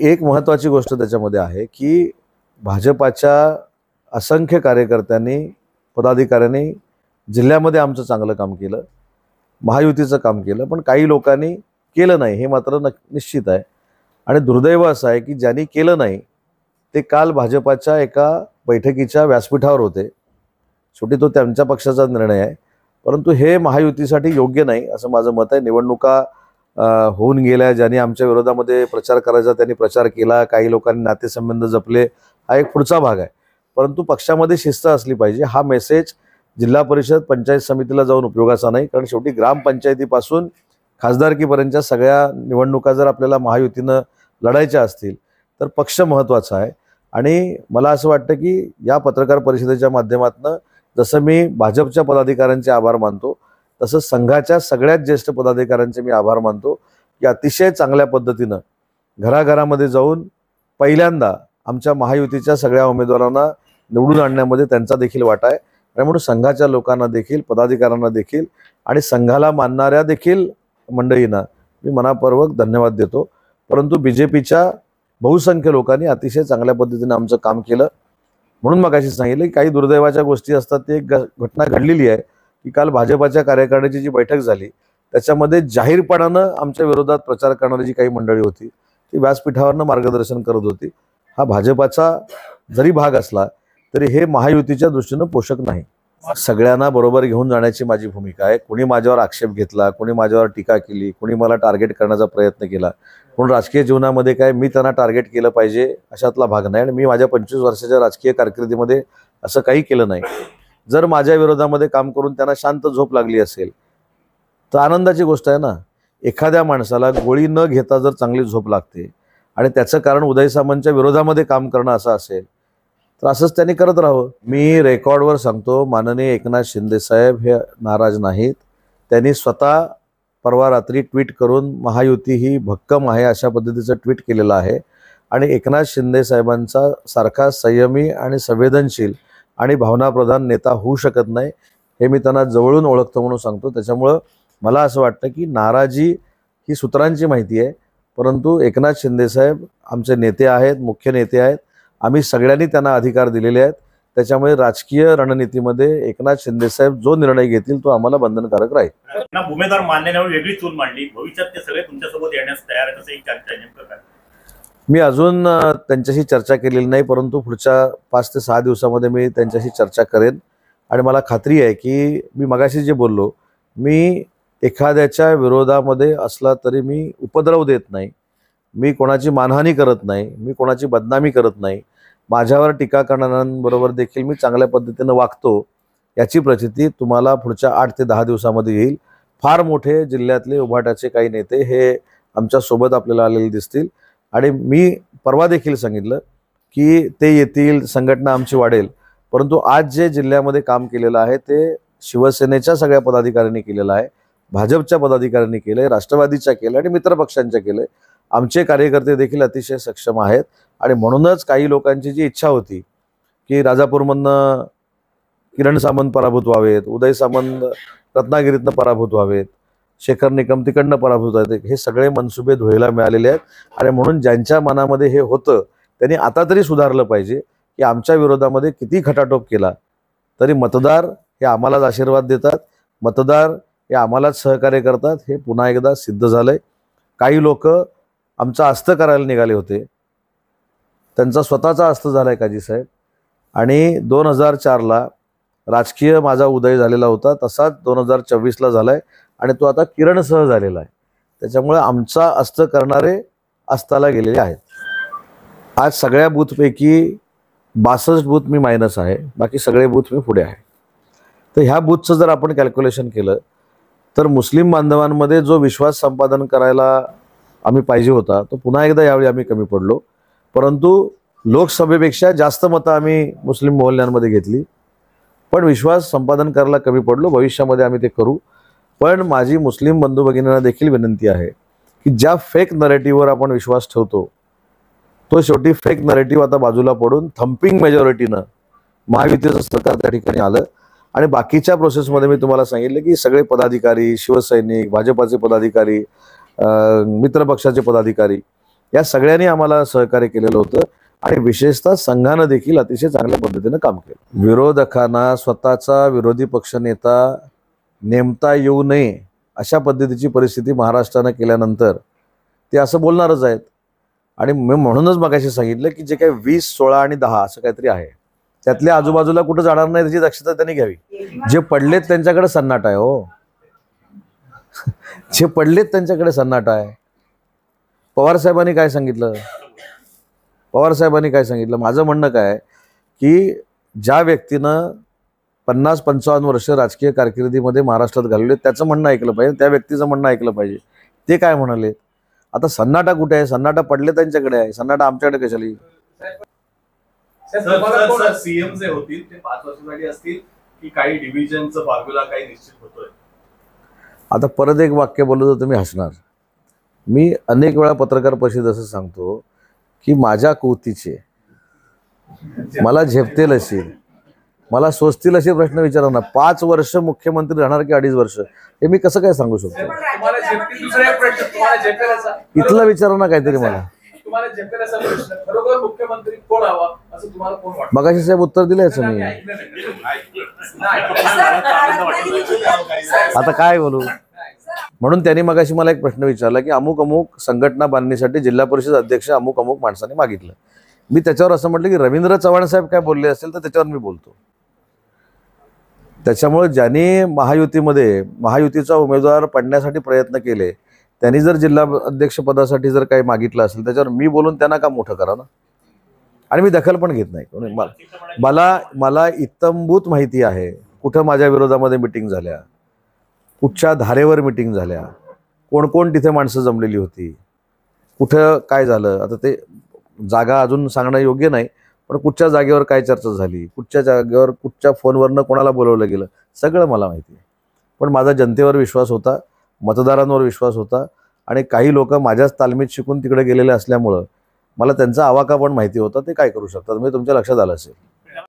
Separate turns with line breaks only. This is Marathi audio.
एक महत्त्वाची गोष्ट त्याच्यामध्ये आहे की भाजपाच्या असंख्य कार्यकर्त्यांनी पदाधिकाऱ्यांनी जिल्ह्यामध्ये आमचं चांगलं काम केलं, महायुतीचं काम केलं, पण काही लोकांनी केलं नाही हे मात्र निश्चित आहे। आणि दुर्दैव असं आहे की ज्यांनी केलं नाही ते काल भाजपाच्या एका बैठकीच्या व्यासपीठावर होते। शेवटी तो त्यांच्या पक्षाचा निर्णय आहे, परंतु हे महायुतीसाठी योग्य नाही असं माझं मत आहे। निवडणुका होऊन गेल्या, ज्यांनी आमच्या विरोधामध्ये प्रचार करायचा त्यांनी प्रचार केला, काही लोकांनी नातेसंबंध जपले, हा एक पुढचा भाग आहे। परंतु पक्षामध्ये शिस्त असली पाहिजे। हा मेसेज जिल्हा परिषद पंचायत समितीला जाऊन उपयोगाचा नाही, कारण शेवटी ग्रामपंचायतीपासून खासदारकीपर्यंतच्या सगळ्या निवडणुका जर आपल्याला महायुतीनं लढायच्या असतील तर पक्ष महत्त्वाचा आहे। आणि मला असं वाटतं की या पत्रकार परिषदेच्या माध्यमातून जसं मी भाजपच्या पदाधिकाऱ्यांचे आभार मानतो, तसंच संघाच्या सगळ्यात ज्येष्ठ पदाधिकाऱ्यांचे मी आभार मानतो की अतिशय चांगल्या पद्धतीनं घराघरामध्ये जाऊन पहिल्यांदा आमच्या महायुतीच्या सगळ्या उमेदवारांना निवडून आणण्यामध्ये त्यांचा देखील वाटा आहे। आणि म्हणून संघाच्या लोकांना देखील, पदाधिकाऱ्यांना देखील आणि संघाला मानणाऱ्या देखील मंडळींना मी मनापूर्वक धन्यवाद देतो। परंतु बीजेपीच्या बहुसंख्य लोकांनी अतिशय चांगल्या पद्धतीने आमचं काम केलं। म्हणून मगाशी सांगितलं की काही दुर्दैवाच्या गोष्टी असतात। ते एक घटना घडलेली आहे की काल भाजपाच्या कार्यकारिणीची जी बैठक झाली त्याच्यामध्ये जाहीरपणानं आमच्या विरोधात प्रचार करणारी जी काही मंडळी होती ती व्यासपीठावरनं मार्गदर्शन करत होती। हा भाजपाचा जरी भाग असला तरी हे महायुतीच्या दृष्टीनं पोषक नाही। सगळ्यांना बरोबर घेऊन जाण्याची माझी भूमिका आहे। कोणी माझ्यावर आक्षेप घेतला, कोणी माझ्यावर टीका केली, कोणी मला टार्गेट करण्याचा प्रयत्न केला, पण राजकीय जीवनामध्ये काय मी त्यांना टार्गेट केलं पाहिजे अशातला भाग नाही। आणि मी माझ्या 25 वर्षाच्या राजकीय कारकिर्दीमध्ये असं काही केलं नाही। जर माझ्या विरोधामध्ये काम करून त्यांना शांत झोप लागली असेल तर आनंदाची गोष्ट आहे ना। एखाद्या माणसाला गोळी न घेता जर चांगली झोप लागते आणि त्याचं कारण उदय सामंतच्या विरोधामध्ये काम करणं असं असेल तर असंच त्यांनी करत राहावं। मी रेकॉर्डवर सांगतो, माननीय एकनाथ शिंदे साहेब हे नाराज नाहीत। त्यांनी स्वतः परवा रात्री ट्विट करून महायुती ही भक्कम आहे अशा पद्धतीचं ट्विट केलेलं आहे। आणि एकनाथ शिंदे साहेबांचा सारखा संयमी आणि संवेदनशील आणि भावनाप्रधान नेता होऊ शकत नाही हे मी त्यांना जवळून ओळखतो म्हणून सांगतो। त्याच्यामुळं मला असं वाटतं की नाराजी ही सूत्रांची माहिती आहे, परंतु एकनाथ शिंदे साहेब आमचे नेते आहेत, मुख्य नेते आहेत। आम्ही सगळ्यांनी त्यांना अधिकार दिलेले आहेत। त्याच्यामुळे राजकीय रणनीतीमध्ये एकनाथ शिंदे साहेब जो निर्णय घेतील तो आम्हाला बंधनकारक राहील।
उमेदवार मानण्यावर वेगळी चूल मांडली, भविष्यात ते सगळे तुमच्यासोबत येण्यास तयार आहेत असं एक चर्चा नेमकं काय?
मी अजून त्यांच्याशी चर्चा केलेली नाही, परंतु पुढच्या 5 ते 6 दिवसामध्ये मी त्यांच्याशी चर्चा करेन। आणि मला खात्री आहे की मी मगाशी जे बोललो, मी एखाद्याच्या विरोधामध्ये असला तरी मी उपद्रव देत नाही, मी कोणाची मानहानी करत नाही, मी कोणाची बदनामी करत नाही। माझ्यावर टीका करणाऱ्यांबरोबर देखील मी चांगल्या पद्धतीनं वागतो। याची प्रचिती तुम्हाला पुढच्या 8 ते 10 दिवसामध्ये येईल। फार मोठे जिल्ह्यातले उभाटाचे काही नेते हे आमच्या सोबत आपल्याला आलेले दिसतील। आणि मी परवा देखील सांगितलं की ते येतील, संघटना आमची वाढेल, परंतु आज जे जिल्ह्यामध्ये काम केलेलं आहे ते शिवसेनेच्या सगळ्या पदाधिकाऱ्यांनी केलेलं आहे, भाजपच्या पदाधिकाऱ्यांनी केलं आहे, राष्ट्रवादीच्या केलं आणि मित्र पक्षांच्या केलं। आमचे कार्यकर्ते देखील अतिशय सक्षम आहेत। आणि म्हणूनच काही लोकांची जी इच्छा होती की राजापूरमधनं किरण सामंत पराभूत व्हावेत, उदय सामंत रत्नागिरीतनं पराभूत व्हावेत, शेखर निकम तिकडनं पराभूत व्हावेत, हे सगळे मनसुबे धुळीला मिळालेले आहेत। आणि म्हणून ज्यांच्या मनामध्ये हे होतं त्यांनी आता तरी सुधारलं पाहिजे की आमच्या विरोधामध्ये किती खटाटोप केला तरी मतदार हे आम्हालाच आशीर्वाद देतात, मतदार हे आम्हालाच सहकार्य करतात, हे पुन्हा एकदा सिद्ध झालंय। काही लोक आमचा अस्त करायला निघाले होते, त्यांचा स्वतःचा अस्त झालाय काजी साहेब। आणि 2004ला राजकीय माझा उदय झालेला होता तसाच 2024ला झालाय आणि तो आता किरणसह झालेला आहे। त्याच्यामुळे आमचा अस्त करणारे अस्ताला गेलेले आहेत। आज सगळ्या बूथपैकी 62 बूथ मी मायनस आहे, बाकी सगळे बूथ मी पुढे आहे। तर ह्या बूथचं जर आपण कॅल्क्युलेशन केलं तर मुस्लिम बांधवांमध्ये जो विश्वास संपादन करायला आम्ही पाहिजे होता तो पुन्हा एकदा यावेळी आम्ही कमी पडलो। परंतु लोकसभेपेक्षा जास्त मतं आम्ही मुस्लिम मोहल्ल्यांमध्ये घेतली, पण विश्वास संपादन करायला कमी पडलो। भविष्यामध्ये आम्ही ते करू। पण माझी मुस्लिम बंधू भगिनींना देखील विनंती आहे की ज्या फेक नरेटिव्हवर आपण विश्वास ठेवतो तो शेवटी फेक नरेटिव्ह आता बाजूला पडून थम्पिंग मेजॉरिटीनं महायुतीचं सरकार त्या ठिकाणी आलं। आणि बाकीच्या प्रोसेसमध्ये मी तुम्हाला सांगितलं की सगळे पदाधिकारी, शिवसैनिक, भाजपाचे पदाधिकारी, मित्रपक्षाचे पदाधिकारी या सगळ्यांनी आम्हाला सहकार्य केलेलं होतं आणि विशेषतः संघानं देखील अतिशय चांगल्या पद्धतीनं काम केलं. विरोधकांना स्वतःचा विरोधी पक्षनेता नेमता येऊ नये अशा पद्धतीची परिस्थिती महाराष्ट्रानं केल्यानंतर ते असं बोलणारच आहेत. आणि मी म्हणूनच मगाशी सांगितलं की जे काही 20, 16 आणि 10 असं काहीतरी आहे त्यातल्या आजूबाजूला कुठं जाणार नाही त्याची दक्षता त्यांनी घ्यावी. जे पडलेत त्यांच्याकडे सन्नाटा आहे हो. जे पडलेत त्यांच्याकडे सन्नाटा आहे. पवार साहेबांनी काय सांगितलं? माझं म्हणणं काय की ज्या व्यक्तीनं 50-55 वर्ष राजकीय कारकिर्दीमध्ये महाराष्ट्रात घालवले त्याचं म्हणणं ऐकलं पाहिजे, त्या व्यक्तीचं म्हणणं ऐकलं पाहिजे. ते काय म्हणाले? आता सन्नाटा कुठे आहे? सन्नाटा पडले त्यांच्याकडे आहे, सन्नाटा आमच्याकडे कशाला?
सीएम जे होतील ते 5 वर्षांसाठी असतील की काही डिव्हिजनचं फॉर्म्युला काही निश्चित होतोय?
आता परत एक वाक्य बोललो तर तुम्ही हसणार. मी अनेक वेळा पत्रकार परिषदेत असं सांगतो की माझ्या कुवतीचे मला झेपतील अशी, मला सोचतील असे प्रश्न विचारा ना. 5 वर्ष मुख्यमंत्री राहणार की 2.5 वर्ष हे मी कसं काय सांगू शकतो? इथला विचारा ना काहीतरी मला.
मुख्यमंत्री कोण हवा असं तुम्हाला कोण वाटतं?
मगाशी साहेब उत्तर दिलं याचं मी. आता काय बोलू? म्हणून त्यांनी मगाशी मला एक प्रश्न विचारला की अमुक अमुक संघटना बांधणीसाठी जिल्हा परिषद अध्यक्ष अमुक अमुक माणसाने मागितलं. मी त्याच्यावर असं म्हटलं की रवींद्र चव्हाण साहेब काय बोलले असेल तर त्याच्यावर मी बोलतो. त्याच्यामुळे ज्यांनी महायुतीचा उमेदवार पडण्यासाठी प्रयत्न केले त्यांनी जर जिल्हा अध्यक्षपदासाठी जर काही मागितलं असेल त्याच्यावर मी बोलून त्यांना का मोठं करा ना. आणि मी दखल पण घेत नाही. मला इत्तंभूत माहिती आहे कुठं माझ्या विरोधामध्ये मिटिंग झाल्या, कुठच्या धारेवर मिटिंग झाल्या, कोण कोण तिथे माणसं जमलेली होती, कुठं काय झालं. आता ते जागा अजून सांगणं योग्य नाही, पण कुठच्या जागेवर काय चर्चा झाली, कुठच्या जागेवर कुठच्या फोनवरनं कोणाला बोलवलं गेलं सगळं मला माहिती आहे. पण माझा जनतेवर विश्वास होता, मतदारांवर विश्वास होता आणि काही लोक माझ्याच तालमीत शिकून तिकडे गेलेले असल्यामुळं मला त्यांचा आवाका पण माहिती होता ते काय करू शकतात. म्हणजे तुमच्या लक्षात आलं असेल.